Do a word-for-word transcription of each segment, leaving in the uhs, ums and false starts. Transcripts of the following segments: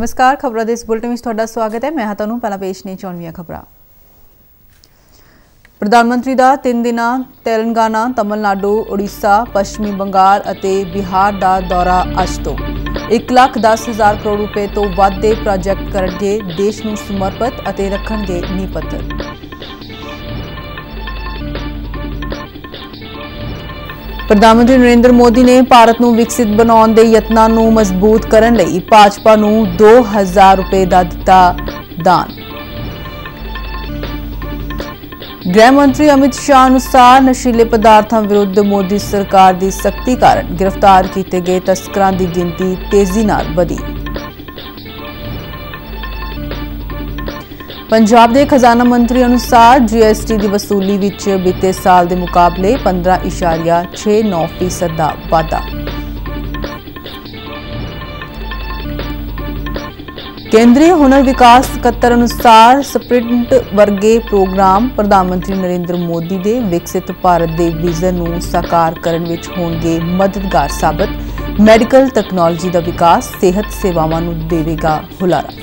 नमस्कार, खबरों के इस बुलेटिन में तुहाडा स्वागत है। मैं तुहानूं पहला पेश ने चौनवीं खबरां। प्रधानमंत्री का तीन दिन तेलंगाना, तमिलनाडु, उड़ीसा, पश्चिमी बंगाल और बिहार का दौरा अज तो एक लाख दस हज़ार करोड़ रुपए तो वध के प्रोजैक्ट करनगे देश नूं समर्पित और रखणगे नींह पत्थर। प्रधानमंत्री नरेंद्र मोदी ने भारत नूं विकसित बनाउण दे यत्नां नूं मजबूत करन लई भाजपा नूं दो हज़ार रुपए दा दिता दान। गृह मंत्री अमित शाह अनुसार नशीले पदार्थों विरुद्ध मोदी सरकार की सख्ती कारण गिरफ्तार किए गए तस्करां की गिनती तेजी नाल वधी। पंजाब के खजाना मंत्री अनुसार जीएसटी की वसूली विच बीते साल के मुकाबले पंद्रह इशारिया छे नौ फीसद का वाधा। केंद्रीय हुनर विकास सकत्तर अनुसार स्प्रिंट वर्गे प्रोग्राम प्रधानमंत्री नरेंद्र मोदी के विकसित भारत के विजन नूं साकार करन विच होणगे मददगार साबित। मैडिकल तकनोलॉजी का विकास सेहत सेवावां नूं देवेगा हुलारा।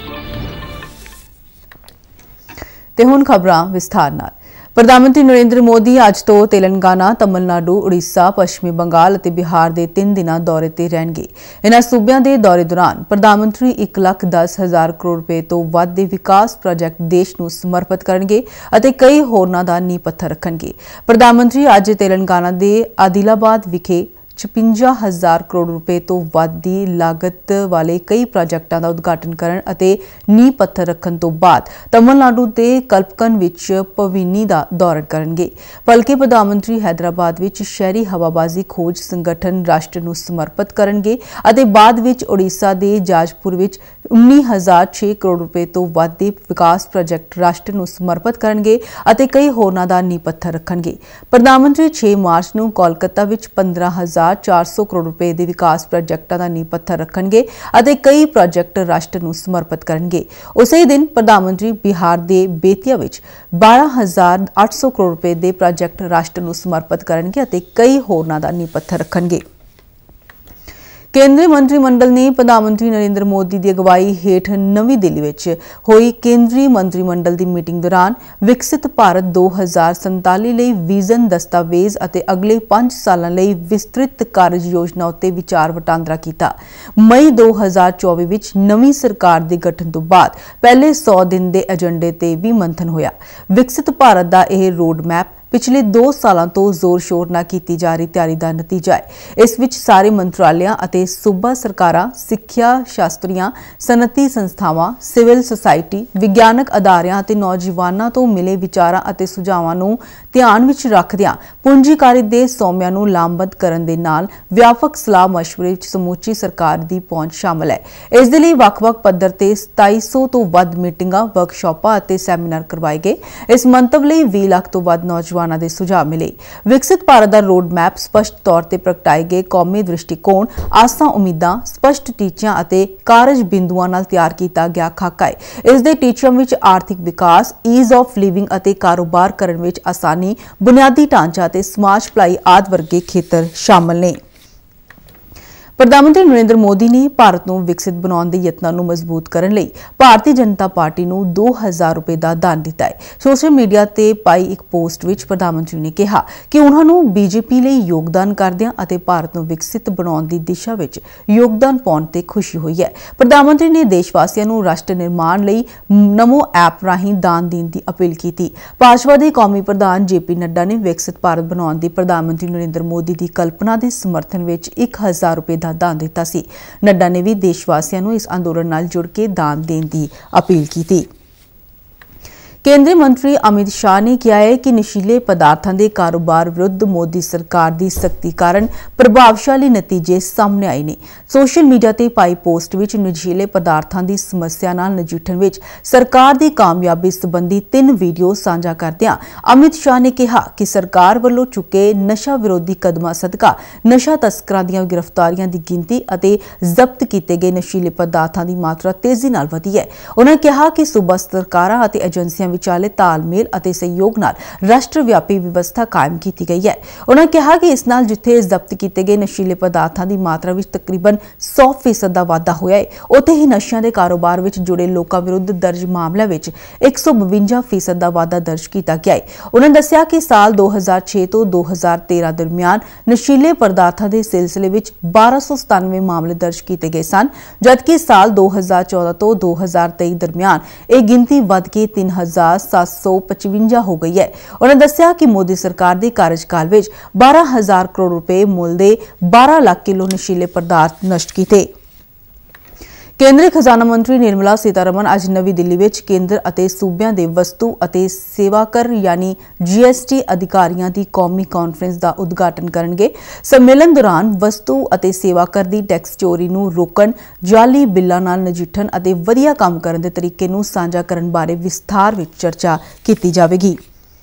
ते हुण खबरां विस्तार नाल। प्रधानमंत्री नरेंद्र मोदी अज तो तेलंगाना, तमिलनाडु, उड़ीसा, पश्चिमी बंगाल और बिहार के तीन दिन दौरे ते रहणगे। इन्हां सूबियां दे दौरे दौरान प्रधानमंत्री एक लाख दस हज़ार करोड़ रुपए तो वध दे विकास प्रोजैक्ट देश नूं समर्पित करनगे और कई होरनां दा नींह पत्थर रखणगे। प्रधानमंत्री अज तेलंगाना के आदिलाबाद विखे छप्पन हज़ार करोड़ रुपए तो वध दी लागत वाले कई प्रोजैक्टां दा उद्घाटन करन अते नींह पत्थर रखण तो बाद तमिलनाडु के कल्पकन विच पवीनी का दौरा करनगे। बल्कि प्रधानमंत्री हैदराबाद विच शहरी हवाबाजी खोज संगठन राष्ट्र नूं समर्पित करनगे अते बाद विच उड़ीसा के जाजपुर विच उन्नीस हज़ार छे करोड़ रुपए तो वध दे विकास प्रोजैक्ट राष्ट्र नूं समर्पित करनगे अते कई होरनां दा नींह पत्थर रखणगे। प्रधानमंत्री छे मार्च नूं कोलकाता विच पंद्रह हज़ार चार सौ करोड़ रुपए के विकास प्रोजैक्टां दा नींह पत्थर रखणगे अते कई प्रोजैक्ट राष्ट्र नूं समर्पित करनगे। उसे दिन प्रधानमंत्री बिहार के बेतिया विच बारह हज़ार आठ सौ करोड़ रुपए के प्रोजैक्ट राष्ट्र नूं समर्पित करनगे अते कई होरनां दा नींह पत्थर रखणगे। केंद्रीय मंत्रिमंडल ने प्रधानमंत्री नरेंद्र मोदी की अगवाई हेठ नवी दिल्ली विच हुई केंद्रीय मंत्रिमंडल की मीटिंग दौरान विकसित भारत दो हज़ार संताली लई विजन दस्तावेज अते अगले पांच सालां लई विस्तृत कार्य योजना उत्ते विचार वटांदरा कीता। मई दो हज़ार चौबीस विच नवीं सरकार के गठन तो बाद पहले सौ दिन के एजेंडे ते भी मंथन होया। विकसित भारत का यह रोड मैप पिछले दो सालों तो जोर शोर न की जा रही तैयारी का नतीजा है। इस विच सारे मंत्रालयां अते सूबा सरकारां, सिक्ख्या शास्त्रियां, सनअती संस्थावां, सिविल सोसाइटी, विग्यानक अदारियां अते नौजवानां तो मिले विचारां अते सुझावां नूं ध्यान विच रखदिआं पूंजीकारी दे सौमिਆਂ ਨੂੰ ਲਾਮਬੰਦ ਕਰਨ ਦੇ ਨਾਲ व्यापक सलाह मशवरे विच समूची सरकार की पहुंच शामिल है। इस दे लई ਵੱਖ-ਵੱਖ पद्धर ते सताई सौ तो वध मीटिंगां, वर्कशॉपां अते सैमीनार करवाए गए। इस मंतव लई बीस लाख तो वध नौजवान दे सुझाव मिले। विकसित भारत का रोड मैप स्पष्ट तौर पर प्रगटाए गए कौमी दृष्टिकोण, आसां उम्मीदां, स्पष्ट टीचियां अते कारज बिंदुआं नाल तैयार किया गया खाका है। इस दे टीचियां विच आर्थिक विकास, ईज ऑफ लिविंग अते कारोबार करन विच आसानी, बुनियादी ढांचा अते समाज भलाई आदि वर्गे खेतर शामिल ने। प्रधानमंत्री नरेंद्र मोदी ने भारत को विकसित बनाने के यत्नों को मजबूत करने लई भारतीय जनता पार्टी को दो हज़ार रुपए का दान दिता है। सोशल मीडिया ते पाई एक पोस्ट विच प्रधानमंत्री ने कहा कि उन्होंने बीजेपी लई योगदान करदिआं अते भारत को विकसित बनाने की दिशा विच योगदान पाउण ते खुशी हुई है। प्रधानमंत्री ने देशवासियों को राष्ट्र निर्माण लई नमो ऐप राहीं दान देने की अपील की थी। भाजपा के कौमी प्रधान जे पी नड्डा ने विकसित भारत बनाने की प्रधानमंत्री नरेंद्र मोदी की कल्पना के समर्थन विच एक हज़ार रुपए का दान दिता सी। नड्डा ने भी देशवासियों को इस अंदोलन नाल जुड़ के दान देने की अपील की थी। केंद्रीय मंत्री अमित शाह ने कहा है कि नशीले पदार्थों के कारोबार विरुद्ध मोदी सरकार की सख्ती कारण प्रभावशाली नतीजे सामने आए ने। सोशल मीडिया ते पाई पोस्ट विच नशीले पदार्थों की समस्या नाल नजिठण विच सरकार की कामयाबी संबंधी तीन वीडियो साझा करदिआं अमित शाह ने कहा कि सरकार वल्लों चुके नशा विरोधी कदमां सदका नशा तस्करां दीआं गिरफ्तारियां की गिनती अते जब्त किए गए नशीले पदार्थों की मात्रा तेजी नाल वधी है। उन्होंने कहा कि सूबा सरकारां अते एजेंसियां ਵਿਚਾਲੇ ਤਾਲਮੇਲ ਅਤੇ ਸਹਿਯੋਗ ਨਾਲ ਰਾਸ਼ਟਰ ਵਿਆਪੀ ਵਿਵਸਥਾ ਕਾਇਮ ਕੀਤੀ ਗਈ ਹੈ। ਉਨ੍ਹਾਂ ਕਿਹਾ ਕਿ ਇਸ ਨਾਲ ਜਿੱਥੇ ਜ਼ਬਤ ਕੀਤੇ ਗਏ ਨਸ਼ੀਲੇ ਪਦਾਰਥਾਂ ਦੀ ਮਾਤਰਾ ਵਿੱਚ ਤਕਰੀਬਨ ਸੌ ਫੀਸਦ ਦਾ ਵਾਧਾ ਹੋਇਆ ਹੈ, ਉੱਥੇ ਹੀ ਨਸ਼ਿਆਂ ਦੇ ਕਾਰੋਬਾਰ ਵਿੱਚ ਜੁੜੇ ਲੋਕਾਂ ਵਿਰੁੱਧ ਦਰਜ ਮਾਮਲਿਆਂ ਵਿੱਚ ਇੱਕ ਸੌ ਬਵੰਜਾ ਫੀਸਦ ਦਾ ਵਾਧਾ ਦਰਜ ਕੀਤਾ ਗਿਆ ਹੈ। ਉਨ੍ਹਾਂ ਦੱਸਿਆ ਕਿ ਸਾਲ ਦੋ ਹਜ਼ਾਰ ਛੇ ਤੋਂ ਦੋ ਹਜ਼ਾਰ ਤੇਰਾਂ ਦਰਮਿਆਨ ਨਸ਼ੀਲੇ ਪਦਾਰਥਾਂ ਦੇ ਸਿਲਸਿਲੇ ਵਿੱਚ ਬਾਰਾਂ ਸੌ ਸਤਾਨਵੇਂ ਮਾਮਲੇ ਦਰਜ ਕੀਤੇ ਗਏ ਸਨ, ਜਦਕਿ ਸਾਲ ਦੋ ਹਜ਼ਾਰ ਚੌਦਾਂ ਤੋਂ ਦੋ ਹਜ਼ਾਰ ਤੇਈ ਦਰਮਿਆਨ ਇਹ ਗਿਣਤੀ ਵੱਧ ਕੇ ਤਿੰਨ ਹਜ਼ਾਰ ਸੱਤ ਸੌ ਪਚਵੰਜਾ ਹੋ ਗਈ ਹੈ। ਉਨ੍ਹਾਂ ਦੱਸਿਆ ਕਿ ਮੋਦੀ ਸਰਕਾਰ ਦੇ ਕਾਰਜਕਾਲ ਵਿੱਚ ਬਾਰਾਂ ਹਜ਼ਾਰ ਕਰੋੜ ਰੁਪਏ ਮੁੱਲ ਦੇ ਬਾਰਾਂ ਲੱਖ ਕਿਲੋ ਨਸ਼ੀਲੇ ਪਦਾਰਥ ਨਸ਼ਟ ਕੀਤੇ। ਕੇਂਦਰੀ ਖਜ਼ਾਨਾ ਮੰਤਰੀ ਨਿਰਮਲਾ ਸੀਤਾਰਮਨ ਅੱਜ ਨਵੀਂ ਦਿੱਲੀ ਵਿੱਚ ਕੇਂਦਰ ਅਤੇ ਸੂਬਿਆਂ ਦੇ ਵਸਤੂ ਅਤੇ ਸੇਵਾ ਕਰ ਯਾਨੀ ਜੀ ਐਸ ਟੀ ਅਧਿਕਾਰੀਆਂ ਦੀ ਕੌਮੀ ਕਾਨਫਰੰਸ ਦਾ ਉਦਘਾਟਨ ਕਰਨਗੇ। ਸੰਮੇਲਨ ਦੌਰਾਨ ਵਸਤੂ ਅਤੇ ਸੇਵਾ ਕਰ ਦੀ ਟੈਕਸ ਚੋਰੀ ਨੂੰ ਰੋਕਣ, ਜਾਲੀ ਬਿੱਲਾਂ ਨਾਲ ਨਜਿੱਠਣ ਅਤੇ ਵਧੀਆ ਕੰਮ ਕਰਨ ਦੇ ਤਰੀਕੇ ਨੂੰ ਸਾਂਝਾ ਕਰਨ ਬਾਰੇ ਵਿਸਥਾਰ ਵਿੱਚ ਚਰਚਾ ਕੀਤੀ ਜਾਵੇਗੀ।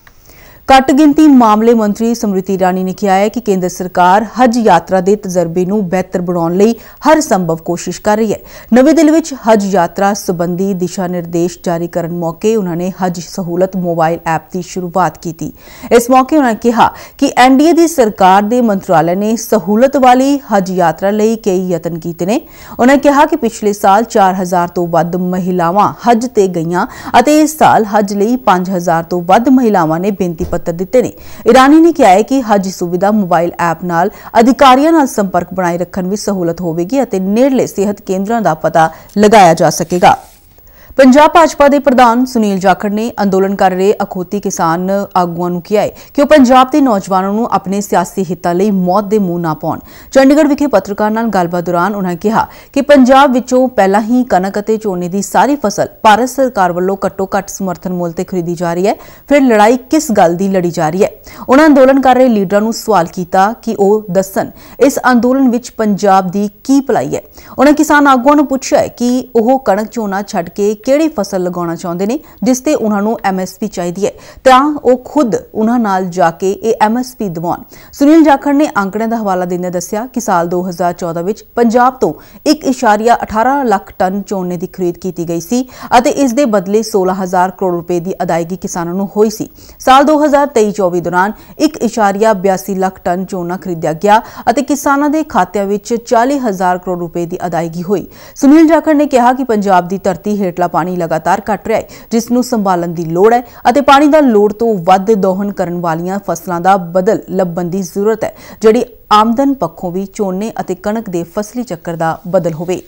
ਘੱਟ ਗਿਣਤੀ ਮਾਮਲੇ ਮੰਤਰੀ ਸਮ੍ਰਿਤੀ ਇਰਾਨੀ ਨੇ ਕਿਹਾ ਹੈ ਕਿ ਕੇਂਦਰ ਸਰਕਾਰ ਹਜ ਯਾਤਰਾ ਦੇ ਤਜਰਬੇ ਨੂੰ ਬਿਹਤਰ ਬਣਾਉਣ ਲਈ ਹਰ ਸੰਭਵ ਕੋਸ਼ਿਸ਼ ਕਰ ਰਹੀ ਹੈ। ਨਵੀਂ ਦਿੱਲੀ ਵਿੱਚ ਹਜ ਯਾਤਰਾ ਸੰਬੰਧੀ ਦਿਸ਼ਾ ਨਿਰਦੇਸ਼ ਜਾਰੀ ਕਰਨ ਮੌਕੇ ਉਨ੍ਹਾਂ ਨੇ ਹਜ ਸਹੂਲਤ ਮੋਬਾਈਲ ਐਪ ਦੀ ਸ਼ੁਰੂਆਤ ਕੀਤੀ। ਇਸ ਮੌਕੇ ਉਨ੍ਹਾਂ ਨੇ ਕਿਹਾ ਕਿ ਐਨ ਡੀ ਏ ਦੀ ਸਰਕਾਰ ਦੇ ਮੰਤਰਾਲੇ ਨੇ ਸਹੂਲਤ ਵਾਲੀ ਹਜ ਯਾਤਰਾ ਲਈ ਕਈ ਯਤਨ ਕੀਤੇ ਨੇ। ਉਨ੍ਹਾਂ ਨੇ ਕਿਹਾ ਕਿ ਪਿਛਲੇ ਸਾਲ ਚਾਰ ਹਜ਼ਾਰ ਤੋਂ ਵੱਧ ਮਹਿਲਾਵਾਂ ਹਜ ਤੇ ਗਈਆਂ ਅਤੇ ਇਸ ਸਾਲ ਹਜ ਲਈ ਪੰਜ ਹਜ਼ਾਰ ਤੋਂ ਵੱਧ ਮਹਿਲਾਵਾਂ ਨੇ ਬੇਨਤੀ ਦਿੱਤੇ ਨੇ। ਇਰਾਨੀ ਨੇ ਕਿਹਾ ਹੈ ਕਿ ਹਜ ਸੁਵਿਧਾ ਮੋਬਾਈਲ ਐਪ ਨਾਲ ਅਧਿਕਾਰੀਆਂ ਨਾਲ ਸੰਪਰਕ ਬਣਾਏ ਰੱਖਣ ਵਿੱਚ ਸਹੂਲਤ ਹੋਵੇਗੀ ਅਤੇ ਨੇੜਲੇ ਸਿਹਤ ਕੇਂਦਰਾਂ ਦਾ ਪਤਾ ਲਗਾਇਆ ਜਾ ਸਕੇਗਾ। ਪੰਜਾਬ ਭਾਜਪਾ ਦੇ ਪ੍ਰਧਾਨ ਸੁਨੀਲ ਜਾਖੜ ਨੇ ਅੰਦੋਲਨ ਕਰ ਰਹੇ ਅਖੌਤੀ ਕਿਸਾਨ ਆਗੂਆਂ ਨੂੰ ਕਿਹਾ ਹੈ ਕਿ ਉਹ ਪੰਜਾਬ ਦੇ ਨੌਜਵਾਨਾਂ ਨੂੰ ਆਪਣੇ ਸਿਆਸੀ ਹਿੱਤਾਂ ਲਈ ਮੌਤ ਦੇ ਮੂੰਹ ਨਾ ਪਾਉਣ। ਚੰਡੀਗੜ੍ਹ ਵਿਖੇ ਪੱਤਰਕਾਰ ਨਾਲ ਗੱਲਬਾਤ ਦੌਰਾਨ ਉਨ੍ਹਾਂ ਕਿਹਾ ਕਿ ਪੰਜਾਬ ਵਿੱਚੋਂ ਪਹਿਲਾਂ ਹੀ ਕਣਕ ਅਤੇ ਝੋਨੇ ਦੀ ਸਾਰੀ ਫਸਲ ਭਾਰਤ ਸਰਕਾਰ ਵੱਲੋਂ ਘੱਟੋ-ਘੱਟ ਸਮਰਥਨ ਮੁੱਲ ਤੇ ਖਰੀਦੀ ਜਾ ਰਹੀ ਹੈ, ਫਿਰ ਲੜਾਈ ਕਿਸ ਗੱਲ ਦੀ ਲੜੀ ਜਾ ਰਹੀ ਹੈ। ਉਨ੍ਹਾਂ ਅੰਦੋਲਨ ਕਰ ਰਹੇ ਲੀਡਰਾਂ ਨੂੰ ਸਵਾਲ ਕੀਤਾ ਕਿ ਉਹ ਦੱਸਣ ਇਸ ਅੰਦੋਲਨ ਵਿੱਚ ਪੰਜਾਬ ਦੀ ਕੀ ਭਲਾਈ ਹੈ। ਉਨ੍ਹਾਂ ਕਿਸਾਨ ਆਗੂਆਂ ਨੂੰ ਪੁੱਛਿਆ ਕਿ ਉਹ ਕਣਕ ਝੋਨਾ ਛੱਡ ਕੇ ਕਿਹੜੀ ਫਸਲ ਲਗਾਉਣਾ ਚਾਹੁੰਦੇ ਨੇ ਜਿਸ ਤੇ ਉਹਨਾਂ ਨੂੰ ਐਮ ਐਸ ਪੀ ਚਾਹੀਦੀ ਹੈ, ਤਾਂ ਉਹ ਖੁਦ ਉਹਨਾਂ ਨਾਲ ਜਾ ਕੇ ਇਹ ਐਮ ਐਸ ਪੀ ਦਿਵਾਉਣ। ਸੁਨੀਲ ਜਾਖੜ ਨੇ ਅੰਕੜਿਆਂ ਦਾ ਹਵਾਲਾ ਦਿੰਦੇ ਦੱਸਿਆ ਕਿ ਸਾਲ ਦੋ ਹਜ਼ਾਰ ਚੌਦਾਂ ਵਿੱਚ ਪੰਜਾਬ ਤੋਂ ਇੱਕ ਇਸ਼ਾਰੀਆ ਅਠਾਰਾਂ ਲੱਖ ਟਨ ਝੋਨੇ ਦੀ ਖਰੀਦ ਕੀਤੀ ਗਈ ਸੀ ਅਤੇ ਇਸ ਦੇ ਬਦਲੇ ਸੋਲਾਂ ਹਜ਼ਾਰ ਕਰੋੜ ਰੁਪਏ ਦੀ ਅਦਾਇਗੀ ਕਿਸਾਨਾਂ ਨੂੰ ਹੋਈ ਸੀ। ਸਾਲ ਦੋ ਹਜ਼ਾਰ ਤੇਈ ਚੌਵੀ ਦੌਰਾਨ ਇੱਕ ਇਸ਼ਾਰੀਆ ਬਿਆਸੀ ਲੱਖ ਟਨ ਝੋਨਾ ਖਰੀਦਿਆ ਗਿਆ ਅਤੇ ਕਿਸਾਨਾਂ ਦੇ ਖਾਤਿਆਂ ਵਿੱਚ ਚਾਲੀ ਹਜ਼ਾਰ ਕਰੋੜ ਰੁਪਏ ਦੀ ਅਦਾਇਗੀ ਹੋਈ। ਸੁਨੀਲ ਜਾਖੜ ਨੇ ਕਿਹਾ ਕਿ ਪੰਜਾਬ ਦੀ ਧਰਤੀ ਹੇਠਲਾ ਪਾਣੀ ਲਗਾਤਾਰ ਘਟ ਰਿਹਾ ਹੈ, ਜਿਸ ਨੂੰ ਸੰਭਾਲਣ ਦੀ ਲੋੜ ਹੈ ਅਤੇ ਪਾਣੀ ਦਾ ਲੋੜ ਤੋਂ ਵੱਧ ਦੋਹਨ ਕਰਨ ਵਾਲੀਆਂ ਫਸਲਾਂ ਦਾ ਬਦਲ ਲੱਭਣ ਦੀ ਜ਼ਰੂਰਤ ਹੈ, ਜਿਹੜੀ ਆਮਦਨ ਪੱਖੋਂ ਵੀ ਝੋਨੇ ਅਤੇ ਕਣਕ ਦੇ ਫਸਲੀ ਚੱਕਰ ਦਾ ਬਦਲ ਹੋਵੇ।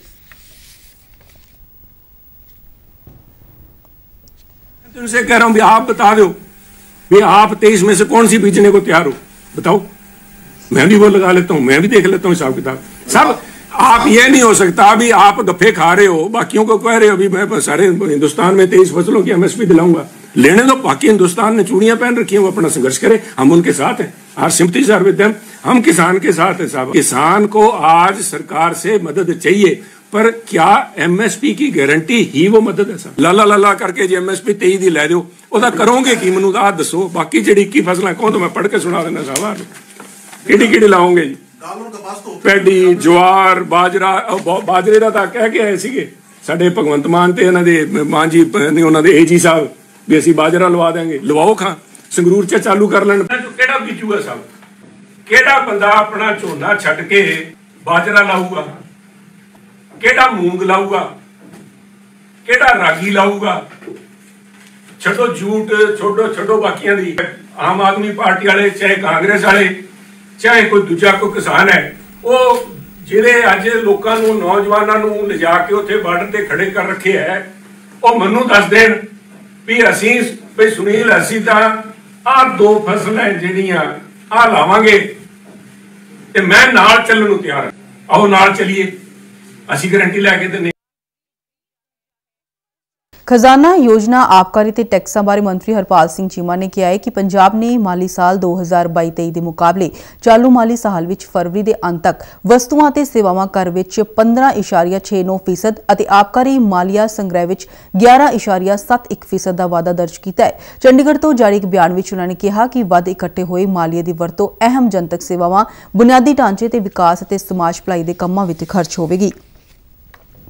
तुमसे कह रहा हूं भी आप बता दो भी आप तेईस में से कौन सी बीजने को तैयार हो, बताओ। मैं भी वो लगा लेता हूं, मैं भी देख लेता हूं हिसाब किताब सब। आप ये नहीं हो सकता अभी आप गफ्फे खा रहे हो, बाकियों को कह रहे हो अभी मैं सारे हिंदुस्तान में तेईस फसलों की एमएसपी दिलाऊंगा। लेने दो, बाकी हिंदुस्तान ने चूड़ियां पहन रखी हैं, वो अपना संघर्ष करे, हम उनके साथ हैं। Our sympathies are with them, हम किसान के साथ है साहब। किसान को आज सरकार से मदद चाहिए, पर क्या एमएसपी की गारंटी ही वो मदद है साहब? लाला लाला करके जी एमएसपी तेई दी लै दो, ओदा करोगे की मैनूं आ दसो। बाकी जिहड़ी इक्की फसलां कौन तो मैं पढ़ के सुना देना साहब, किहड़ी किहड़ी लाओगे जी? पैडी, जवार, बाजरा। बाजरे ਦਾ ਤਾਂ ਕਹਿ ਕੇ ਆਏ ਸੀਗੇ ਸਾਡੇ ਭਗਵੰਤ ਮਾਨ ਤੇ ਇਹਨਾਂ ਦੇ ਮਾਨ ਜੀ, ਉਹਨਾਂ ਦੇ ਏਜੀ ਸਾਹਿਬ ਵੀ ਅਸੀਂ ਬਾਜਰਾ ਲਵਾ ਦੇਾਂਗੇ। ਲਵਾਓ ਖਾਂ, ਸੰਗਰੂਰ ਚ ਚਾਲੂ ਕਰ ਲੈਣ। ਕਿਹੜਾ ਬੀਜੂਗਾ ਸਾਹਿਬ? ਕਿਹੜਾ ਬੰਦਾ ਆਪਣਾ ਝੋਨਾ ਛੱਡ ਕੇ ਬਾਜਰਾ ਲਾਊਗਾ? ਕਿਹੜਾ ਮੂੰਗ ਲਾਊਗਾ? ਕਿਹੜਾ ਰਾਗੀ ਲਾਊਗਾ? ਛੱਡੋ ਝੂਠ, ਛੋਡੋ ਛੱਡੋ ਬਾਕੀਆਂ ਦੀ। ਆਮ ਆਦਮੀ ਪਾਰਟੀ ਵਾਲੇ, ਚਾਹੇ ਕਾਂਗਰਸ ਵਾਲੇ, ਚਾਹੇ ਕੋਈ ਦੂਜਾ ਕੋਈ ਕਿਸਾਨ ਹੈ, ਉਹ ਜਿਹੜੇ ਅੱਜ ਲੋਕਾਂ ਨੂੰ, ਨੌਜਵਾਨਾਂ ਨੂੰ ਲਿਜਾ ਕੇ ਉੱਥੇ ਬਾਰਡਰ ਤੇ ਖੜੇ ਕਰ ਰੱਖੇ ਹੈ, ਉਹ ਮੈਨੂੰ ਦੱਸ ਦੇਣ ਵੀ ਅਸੀਂ ਵੀ ਸੁਨੀਲ ਅਸੀਂ ਤਾਂ ਆਹ ਦੋ ਫਸਲਾਂ ਜਿਹੜੀਆਂ ਆਹ ਲਾਵਾਂਗੇ ਤੇ ਮੈਂ ਨਾਲ ਚੱਲਣ ਨੂੰ ਤਿਆਰ ਹਾਂ, ਆਓ ਨਾਲ ਚੱਲੀਏ, ਅਸੀਂ ਗਰੰਟੀ ਲੈ ਕੇ ਤੇ। खजाना योजना आबकारी ते टैक्सां बारे मंत्री हरपाल सिंह चीमा ने कहा है कि पंजाब ने माली साल दो हज़ार बाई तेई के मुकाबले चालू माली साल विच फरवरी के अंत तक वस्तुआं ते सेवावां कर विच पंद्रह इशारिया छे नौ फीसद अते आबकारी मालिया संग्रह विच ग्यारह इशारिया सत्त एक फीसद का वाधा दर्ज किया है। चंडीगढ़ तो जारी एक बयान विच उन्होंने कहा कि वध इकट्ठे होए मालीए की वरतों अहम जनतक सेवावां, बुनियादी ढांचे ते विकास अते समाज भलाई के कामां विच खर्च होवेगी।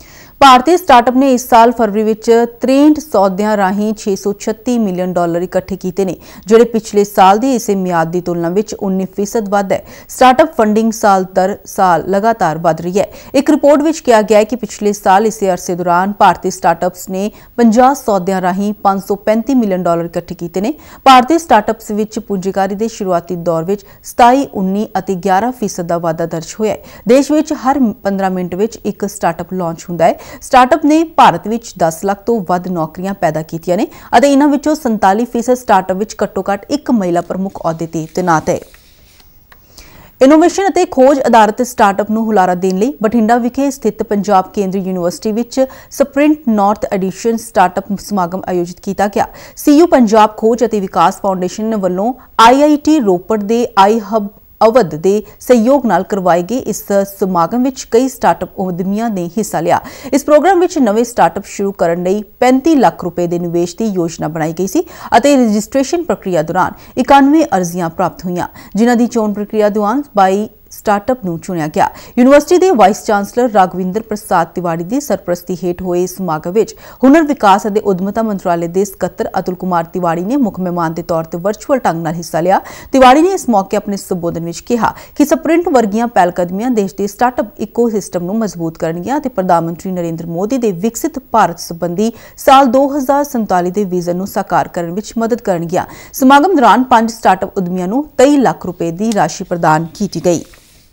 ਭਾਰਤੀ ਸਟਾਰਟਅਪ ਨੇ ਇਸ ਸਾਲ ਫਰਵਰੀ ਵਿੱਚ ਤਰੇਂਹਠ ਸੌਦਿਆਂ ਰਾਹੀਂ ਛੇ ਸੌ ਛੱਤੀ ਮਿਲੀਅਨ ਡਾਲਰ ਇਕੱਠੇ ਕੀਤੇ ਨੇ, ਜਿਹੜੇ ਪਿਛਲੇ ਸਾਲ ਦੀ ਇਸੇ ਮਿਆਦ ਦੀ ਤੁਲਨਾ ਵਿੱਚ ਉੱਨੀ ਫੀਸਦ ਵੱਧ ਹੈ। ਸਟਾਰਟਅਪ ਫੰਡਿੰਗ ਸਾਲ ਦਰ ਸਾਲ ਲਗਾਤਾਰ ਵਧ ਰਹੀ ਹੈ। ਇੱਕ ਰਿਪੋਰਟ ਵਿੱਚ ਕਿਹਾ ਗਿਆ ਹੈ ਕਿ ਪਿਛਲੇ ਸਾਲ ਇਸੇ ਅਰਸੇ ਦੌਰਾਨ ਭਾਰਤੀ ਸਟਾਰਟਅਪਸ ਨੇ ਪੰਜਾਹ ਸੌਦਿਆਂ ਰਾਹੀਂ ਪੰਜ ਸੌ ਪੈਂਤੀ ਮਿਲੀਅਨ ਡਾਲਰ ਇਕੱਠੇ ਕੀਤੇ ਨੇ। ਭਾਰਤੀ ਸਟਾਰਟਅਪਸ ਵਿੱਚ ਪੂੰਜੀਕਾਰੀ ਦੇ ਸ਼ੁਰੂਆਤੀ ਦੌਰ ਵਿੱਚ ਸਤਾਈ, ਉੱਨੀ ਅਤੇ ਗਿਆਰਾਂ ਫੀਸਦ ਦਾ ਵਾਧਾ ਦਰਜ ਹੋਇਆ ਹੈ। ਦੇਸ਼ ਵਿੱਚ ਹਰ ਪੰਦਰਾਂ ਮਿੰਟ ਵਿੱਚ ਇੱਕ ਸਟਾਰਟਅਪ ਲਾਂਚ ਹੁੰਦਾ ਹੈ। ਸਟਾਰਟਅਪ ਨੇ ਭਾਰਤ ਵਿੱਚ ਦਸ ਲੱਖ ਤੋਂ ਵੱਧ ਨੌਕਰੀਆਂ ਪੈਦਾ ਕੀਤੀਆਂ ਨੇ ਅਤੇ ਇਹਨਾਂ ਵਿੱਚੋਂ ਸੰਤਾਲੀ ਫੀਸਦ ਸਟਾਰਟਅਪ ਵਿੱਚ ਘੱਟੋ-ਘੱਟ ਇੱਕ ਮਹਿਲਾ ਪ੍ਰਮੁੱਖ ਅਹੁਦੇ ਤੇ ਤੈਨਾਤ ਹੈ। ਇਨੋਵੇਸ਼ਨ ਅਤੇ ਖੋਜ ਆਧਾਰਿਤ ਸਟਾਰਟਅਪ ਨੂੰ ਹੁਲਾਰਾ ਦੇਣ ਲਈ ਬਠਿੰਡਾ ਵਿਖੇ ਸਥਿਤ ਪੰਜਾਬ ਕੇਂਦਰੀ ਯੂਨੀਵਰਸਿਟੀ ਵਿੱਚ ਸਪ੍ਰਿੰਟ ਨਾਰਥ ਐਡੀਸ਼ਨ ਸਟਾਰਟਅਪ ਸਮਾਗਮ ਆਯੋਜਿਤ ਕੀਤਾ ਗਿਆ। ਸੀਯੂ ਪੰਜਾਬ ਖੋਜ ਅਤੇ ਵਿਕਾਸ ਫਾਊਂਡੇਸ਼ਨ ਵੱਲੋਂ ਆਈ ਆਈ ਟੀ ਰੋਪੜ ਦੇ ਆਈ ਹਬ ਅਵਧ ਦੇ ਸਹਿਯੋਗ ਨਾਲ ਕਰਵਾਏ ਗਏ ਇਸ ਸਮਾਗਮ ਵਿੱਚ ਕਈ ਸਟਾਰਟਅਪ ਉਦਮੀਆਂ ਨੇ ਹਿੱਸਾ ਲਿਆ। ਇਸ ਪ੍ਰੋਗਰਾਮ ਵਿੱਚ ਨਵੇਂ ਸਟਾਰਟਅਪ ਸ਼ੁਰੂ ਕਰਨ ਲਈ ਪੈਂਤੀ ਲੱਖ ਰੁਪਏ ਦੇ ਨਿਵੇਸ਼ ਦੀ ਯੋਜਨਾ ਬਣਾਈ ਗਈ ਸੀ ਅਤੇ ਰਜਿਸਟ੍ਰੇਸ਼ਨ ਪ੍ਰਕਿਰਿਆ ਦੌਰਾਨ ਇਕਾਨਵੇਂ ਅਰਜ਼ੀਆਂ ਪ੍ਰਾਪਤ ਹੋਈਆਂ, ਜਿਨ੍ਹਾਂ ਦੀ ਚੋਣ ਪ੍ਰਕਿਰਿਆ ਦੌਰਾਨ ਬਾਈ ਸਟਾਰਟਅਪ ਨੂੰ ਚੁਣਿਆ ਗਿਆ। ਯੂਨੀਵਰਸਿਟੀ ਦੇ ਵਾਈਸ ਚਾਂਸਲਰ ਰਾਘਵਿੰਦਰ ਪ੍ਰਸਾਦ ਤਿਵਾੜੀ ਦੀ ਸਰਪ੍ਰਸਤੀ ਹੇਠ ਹੋਏ ਇਸ ਸਮਾਗਮ ਵਿੱਚ ਹੁਨਰ ਵਿਕਾਸ ਅਤੇ ਉਦਮਤਾ ਮੰਤਰਾਲੇ ਦੇ ਸਕੱਤਰ ਅਤੁਲ ਕੁਮਾਰ ਤਿਵਾੜੀ ਨੇ ਮੁੱਖ ਮਹਿਮਾਨ ਦੇ ਤੌਰ ਤੇ ਵਰਚੁਅਲ ਢੰਗ ਨਾਲ ਹਿੱਸਾ ਲਿਆ। ਤਿਵਾੜੀ ਨੇ ਇਸ ਮੌਕੇ ਆਪਣੇ ਸੰਬੋਧਨ ਵਿੱਚ ਕਿਹਾ ਕਿ ਸਪ੍ਰਿੰਟ ਵਰਗੀਆਂ ਪਹਿਲਕਦਮੀਆਂ ਦੇਸ਼ ਦੇ ਸਟਾਰਟਅਪ ਇਕੋਸਿਸਟਮ ਨੂੰ ਮਜ਼ਬੂਤ ਕਰਨਗੀਆਂ ਅਤੇ ਪ੍ਰਧਾਨ ਮੰਤਰੀ ਨਰਿੰਦਰ ਮੋਦੀ ਦੇ ਵਿਕਸਿਤ ਭਾਰਤ ਸੰਬੰਧੀ ਸਾਲ ਦੋ ਹਜ਼ਾਰ ਸੰਤਾਲੀ ਦੇ ਵਿਜ਼ਨ ਨੂੰ ਸਾਕਾਰ ਕਰਨ ਵਿੱਚ ਮਦਦ ਕਰਨਗੀਆਂ। ਸਮਾਗਮ ਦੌਰਾਨ ਪੰਜ ਸਟਾਰਟਅਪ ਉਦਮੀਆਂ ਨੂੰ ਤੇਈ ਲੱਖ ਰੁਪਏ ਦੀ ਰਾਸ਼ੀ ਪ੍ਰਦਾਨ ਕੀਤੀ ਗਈ।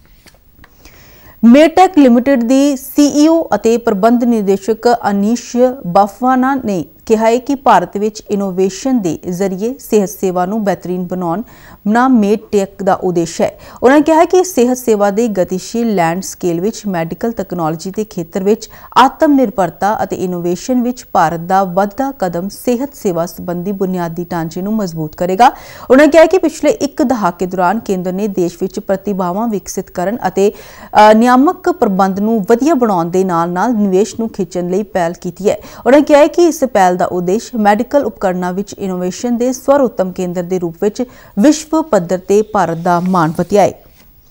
ਮੇਟੈਕ ਲਿਮਟਿਡ ਦੀ ਸੀਈਓ ਅਤੇ ਪ੍ਰਬੰਧ ਨਿਰਦੇਸ਼ਕ ਅਨੀਸ਼ ਬਾਫਵਾਨਾ ਨੇ ਕਿਹਾ ਹੈ ਕਿ ਭਾਰਤ ਵਿੱਚ ਇਨੋਵੇਸ਼ਨ ਦੇ ਜ਼ਰੀਏ ਸਿਹਤ ਸੇਵਾ ਨੂੰ ਬਿਹਤਰੀਨ ਬਣਾਉਣਾ ਮੇਟੈਕ ਦਾ ਉਦੇਸ਼ ਹੈ। ਉਨ੍ਹਾਂ ਨੇ ਕਿਹਾ ਕਿ ਸਿਹਤ ਸੇਵਾ ਦੇ ਗਤੀਸ਼ੀਲ ਲੈਂਡ ਸਕੇਲ ਵਿੱਚ ਮੈਡੀਕਲ ਤਕਨਾਲੋਜੀ ਦੇ ਖੇਤਰ ਵਿੱਚ ਆਤਮ ਨਿਰਭਰਤਾ ਅਤੇ ਇਨੋਵੇਸ਼ਨ ਵਿੱਚ ਭਾਰਤ ਦਾ ਵੱਧਦਾ ਕਦਮ ਸਿਹਤ ਸੇਵਾ ਸੰਬੰਧੀ ਬੁਨਿਆਦੀ ਢਾਂਚੇ ਨੂੰ ਮਜ਼ਬੂਤ ਕਰੇਗਾ। ਉਨ੍ਹਾਂ ਨੇ ਕਿਹਾ ਕਿ ਪਿਛਲੇ ਇੱਕ ਦਹਾਕੇ ਦੌਰਾਨ ਕੇਂਦਰ ਨੇ ਦੇਸ਼ ਵਿੱਚ ਪ੍ਰਤਿਭਾਵਾਂ ਵਿਕਸਿਤ ਕਰਨ ਅਤੇ ਨਿਆਮਕ ਪ੍ਰਬੰਧ ਨੂੰ ਵਧੀਆ ਬਣਾਉਣ ਦੇ ਨਾਲ-ਨਾਲ ਨਿਵੇਸ਼ ਨੂੰ ਖਿੱਚਣ ਲਈ ਪਹਿਲ ਕੀਤੀ ਹੈ। ਉਨ੍ਹਾਂ ਨੇ ਕਿਹਾ ਕਿ ਇਸ ਪਹਿਲ ਦਾ ਉਦੇਸ਼ ਮੈਡੀਕਲ ਉਪਕਰਨਾਂ ਵਿੱਚ ਇਨੋਵੇਸ਼ਨ ਦੇ ਸਰਵੋਤਮ ਕੇਂਦਰ ਦੇ ਰੂਪ ਵਿੱਚ ਵਿਸ਼ਵ ਪੱਧਰ ਤੇ ਭਾਰਤ ਦਾ ਮਾਣ ਵਧਾਇਆ ਹੈ।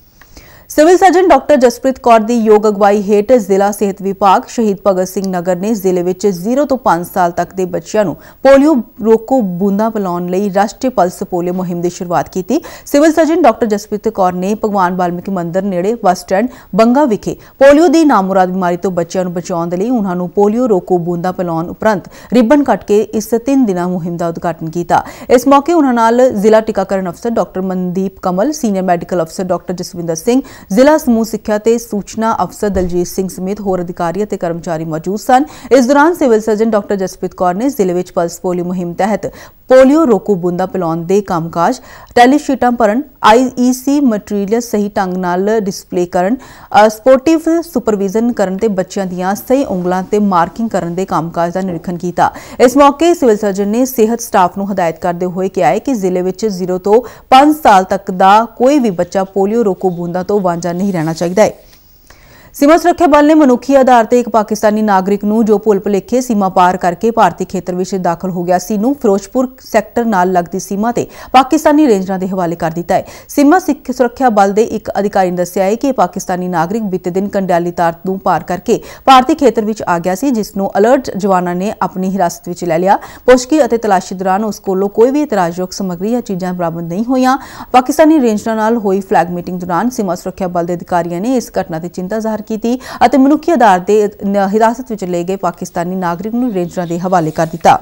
Civil surgeon doctor Jaspreet Kaur ਦੀ ਯੋਗ ਅਗਵਾਈ ਹੇਠ ਜ਼ਿਲ੍ਹਾ ਸਿਹਤ ਵਿਭਾਗ ਸ਼ਹੀਦ ਭਗਤ ਸਿੰਘ ਨਗਰ ਨੇ ਜ਼ਿਲ੍ਹੇ ਵਿੱਚ ਜ਼ੀਰੋ ਤੋਂ ਪੰਜ ਸਾਲ ਤੱਕ ਦੇ ਬੱਚਿਆਂ ਨੂੰ ਪੋਲੀਓ ਰੋਕੋ ਬੂੰਦਾਂ ਪਿਲਾਉਣ ਲਈ ਰਾਸ਼ਟਰੀ ਪਲਸ ਪੋਲੀਓ ਮੁਹਿੰਮ ਦੀ ਸ਼ੁਰੂਆਤ ਕੀਤੀ। Civil surgeon doctor Jaspreet Kaur ਨੇ ਭਗਵਾਨ ਵਾਲਮੀਕੀ ਮੰਦਿਰ ਨੇੜੇ ਬੱਸ ਸਟੈਂਡ ਬੰਗਾ ਵਿਖੇ ਪੋਲੀਓ ਦੀ ਨਾਮੁਰਾਦ ਬਿਮਾਰੀ ਤੋਂ ਬੱਚਿਆਂ ਨੂੰ ਬਚਾਉਣ ਦੇ ਲਈ ਉਹਨਾਂ ਨੂੰ ਪੋਲੀਓ ਰੋਕੋ ਬੂੰਦਾਂ ਪਿਲਾਉਣ ਉਪਰੰਤ ਰਿਬਨ ਕੱਟ ਕੇ ਇਸ ਤਿੰਨ ਦਿਨਾਂ ਮੁਹਿੰਮ ਦਾ ਉਦਘਾਟਨ ਕੀਤਾ। ਇਸ ਮੌਕੇ ਉਹਨਾਂ ਨਾਲ ਜ਼ਿਲ੍ਹਾ ਟੀਕਾਕਰਨ ਅਫਸਰ doctor Mandeep Kamal, senior medical ਅਫਸਰ ਡਾਕਟਰ ਜਸਵਿੰਦਰ ਸਿੰਘ, ਜ਼ਿਲ੍ਹਾ ਸਮੂਹ ਸਿੱਖਿਆ ਤੇ ਸੂਚਨਾ ਅਫਸਰ ਦਲਜੀਤ ਸਿੰਘ ਸਮੇਤ ਹੋਰ ਅਧਿਕਾਰੀ ਅਤੇ ਕਰਮਚਾਰੀ ਮੌਜੂਦ ਸਨ। ਇਸ ਦੌਰਾਨ civil surgeon doctor Jaspreet Kaur ਨੇ ਜ਼ਿਲ੍ਹੇ ਵਿੱਚ ਪਲਸ ਪੋਲੀਓ ਮੁਹਿੰਮ ਤਹਿਤ ਪੋਲੀਓ ਰੋਕੋ ਬੂੰਦਾਂ ਪਿਲਾਉਣ ਦੇ ਕੰਮਕਾਜ, ਟੈਲੀਸ਼ੀਟਾਂ ਭਰਨ, ਆਈਈਸੀ ਮਟੀਰੀਅਲ ਸਹੀ ਢੰਗ ਨਾਲ ਡਿਸਪਲੇ ਕਰਨ, ਸਪੋਰਟਿਵ ਸੁਪਰਵਿਜ਼ਨ ਕਰਨ ਤੇ ਬੱਚਿਆਂ ਦੀਆਂ ਸਹੀ ਉਂਗਲਾਂ ਤੇ ਮਾਰਕਿੰਗ ਕਰਨ ਦੇ ਕੰਮਕਾਜ ਦਾ ਨਿਰੀਖਣ ਕੀਤਾ। ਇਸ ਮੌਕੇ ਸਿਵਲ ਸਰਜਨ ਨੇ ਸਿਹਤ ਸਟਾਫ ਨੂੰ ਹਦਾਇਤ ਕਰਦੇ ਹੋਏ ਕਿਹਾ ਹੈ ਕਿ ਜ਼ਿਲ੍ਹੇ ਵਿੱਚ ਜ਼ੀਰੋ ਤੋਂ ਪੰਜ ਸਾਲ ਤੱਕ ਦਾ ਕੋਈ ਵੀ ਬੱਚਾ ਪੋਲੀਓ ਰੋਕੋ ਬੂੰਦਾਂ ਤੋਂ ਵਾਂਝਾ ਨਹੀਂ ਰਹਿਣਾ ਚਾਹੀਦਾ ਹੈ। सीमा सुरक्षा बल ने मनुखी आधार पर एक पाकिस्तानी नागरिक नूं जो भुल भुलेखे सीमा पार करके भारतीय खेतर विच दाखिल हो गया सी नूं फिरोजपुर सैक्टर नाल लगदी सीमा ते पाकिस्तानी रेंजरां दे हवाले कर दिता है। सीमा सिख सुरक्षा बल के एक अधिकारी ने दस्सिया है कि पाकिस्तानी नागरिक बीते दिन कंडियाली तार नूं पार करके भारतीय खेतर विच आ गया सी, जिसनूं अलर्ट जवानां ने अपनी हिरासत विच लै लिया। पुछगिछ अते तलाशी दौरान उस कोलों कोई भी इतराजयोग समग्री या चीज़ां बरामद नहीं होईयां। पाकिस्तानी रेंजरां नाल होई फ्लैग मीटिंग दौरान सीमा सुरक्षा बल के अधिकारियों ने इस घटना ते चिंता जाहिर की ਅਤੇ ਮਨੁੱਖੀ ਆਧਾਰ ਤੇ ਹਿਰਾਸਤ ਵਿੱਚ ਲਏ ਗਏ ਪਾਕਿਸਤਾਨੀ ਨਾਗਰਿਕ ਨੂੰ ਰੇਂਜਰਾਂ ਦੇ ਹਵਾਲੇ ਕਰ ਦਿੱਤਾ।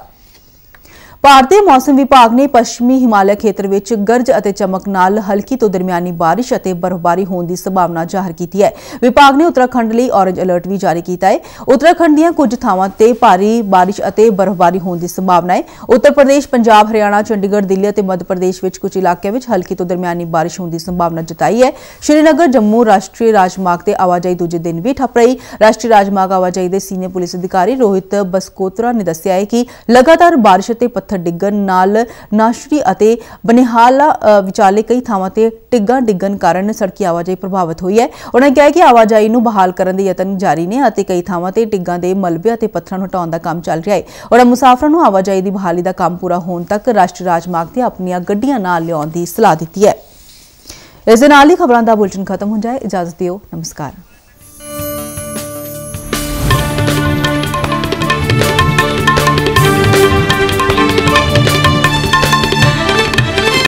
ਭਾਰਤੀ ਮੌਸਮ ਵਿਭਾਗ ਨੇ ਪੱਛਮੀ ਹਿਮਾਲਿਆ ਖੇਤਰ ਵਿੱਚ ਗਰਜ ਅਤੇ ਚਮਕ ਨਾਲ ਹਲਕੀ ਤੋਂ ਦਰਮਿਆਨੀ ਬਾਰਿਸ਼ ਅਤੇ ਬਰਫ਼ਬਾਰੀ ਹੋਣ ਦੀ ਸੰਭਾਵਨਾ ਜ਼ਾਹਰ ਕੀਤੀ ਹੈ। ਵਿਭਾਗ ਨੇ ਉੱਤਰਾਖੰਡ ਲਈ ਔਰੇਂਜ ਅਲਰਟ ਵੀ ਜਾਰੀ ਕੀਤਾ ਹੈ। ਉੱਤਰਾਖੰਡ ਦੀਆਂ ਕੁਝ ਥਾਵਾਂ ਤੇ ਭਾਰੀ ਬਾਰਿਸ਼ ਅਤੇ ਬਰਫ਼ਬਾਰੀ ਹੋਣ ਦੀ ਸੰਭਾਵਨਾ ਹੈ। ਉੱਤਰ ਪ੍ਰਦੇਸ਼, ਪੰਜਾਬ, ਹਰਿਆਣਾ, ਚੰਡੀਗੜ੍ਹ, ਦਿੱਲੀ ਅਤੇ ਮੱਧ ਪ੍ਰਦੇਸ਼ ਵਿੱਚ ਕੁਝ ਇਲਾਕਿਆਂ ਵਿੱਚ ਹਲਕੀ ਤੋਂ ਦਰਮਿਆਨੀ ਬਾਰਿਸ਼ ਹੋਣ ਦੀ ਸੰਭਾਵਨਾ ਜਤਾਈ ਹੈ। ਸ਼੍ਰੀਨਗਰ ਜੰਮੂ ਰਾਸ਼ਟਰੀ ਰਾਜਮਾਰਗ ਤੇ ਆਵਾਜਾਈ ਦੂਜੇ ਦਿਨ ਵੀ ਠੱਪ ਰਹੀ। ਰਾਸ਼ਟਰੀ ਰਾਜਮਾਰਗ ਆਵਾਜਾਈ ਦੇ ਸੀਨੀਅਰ ਪੁਲਿਸ ਅਧਿਕਾਰੀ ਰੋਹਿਤ ਬਸਕੋਤਰਾ ਨੇ ਦੱਸਿਆ ਹੈ ਕਿ ਲਗਾਤਾਰ ਬਾਰਿਸ਼ ਅਤੇ ਪੱਥਰ ਡਿੱਗਣ ਨਾਲ ਨਾਸ਼ਰੀ ਅਤੇ ਬਨਿਹਾਲਾ ਵਿਚਾਲੇ ਕਈ ਥਾਵਾਂ ਤੇ ਟਿੱਗਾਂ ਡਿੱਗਣ ਕਾਰਨ ਸੜਕੀ ਆਵਾਜਾਈ ਪ੍ਰਭਾਵਿਤ ਹੋਈ ਹੈ। ਉਹਨਾਂ ਨੇ ਕਿਹਾ ਕਿ ਆਵਾਜਾਈ ਨੂੰ ਬਹਾਲ ਕਰਨ ਦੇ ਯਤਨ ਜਾਰੀ ਨੇ ਅਤੇ ਕਈ ਥਾਵਾਂ ਤੇ ਟਿੱਗਾਂ ਦੇ ਮਲਬੇ ਅਤੇ ਪੱਥਰਾਂ ਨੂੰ ਹਟਾਉਣ ਦਾ ਕੰਮ ਚੱਲ ਰਿਹਾ ਹੈ। ਉਹਨਾਂ ਮੁਸਾਫਰਾਂ ਨੂੰ ਆਵਾਜਾਈ ਦੀ ਬਹਾਲੀ ਦਾ ਕੰਮ ਪੂਰਾ ਹੋਣ ਤੱਕ ਰਾਸ਼ਟਰੀ ਰਾਜਮਾਰਗ ਤੇ ਆਪਣੀਆਂ ਗੱਡੀਆਂ ਨਾਲ ਲਿਆਉਣ ਦੀ ਸਲਾਹ ਦਿੱਤੀ ਹੈ। ਇਸ ਦੇ ਨਾਲ ਹੀ ਖਬਰਾਂ ਦਾ ਬੁਲੇਟਿਨ ਖਤਮ ਹੋ ਜਾਏ। ਇਜਾਜ਼ਤ ਦਿਓ। ਨਮਸਕਾਰ।